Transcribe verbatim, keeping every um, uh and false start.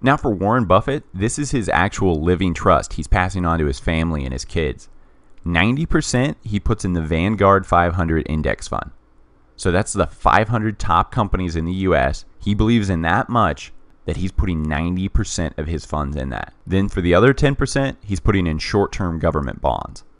Now for Warren Buffett, this is his actual living trust he's passing on to his family and his kids. ninety percent he puts in the Vanguard five hundred index fund. So that's the five hundred top companies in the U S. He believes in that much that he's putting ninety percent of his funds in that. Then for the other ten percent, he's putting in short-term government bonds.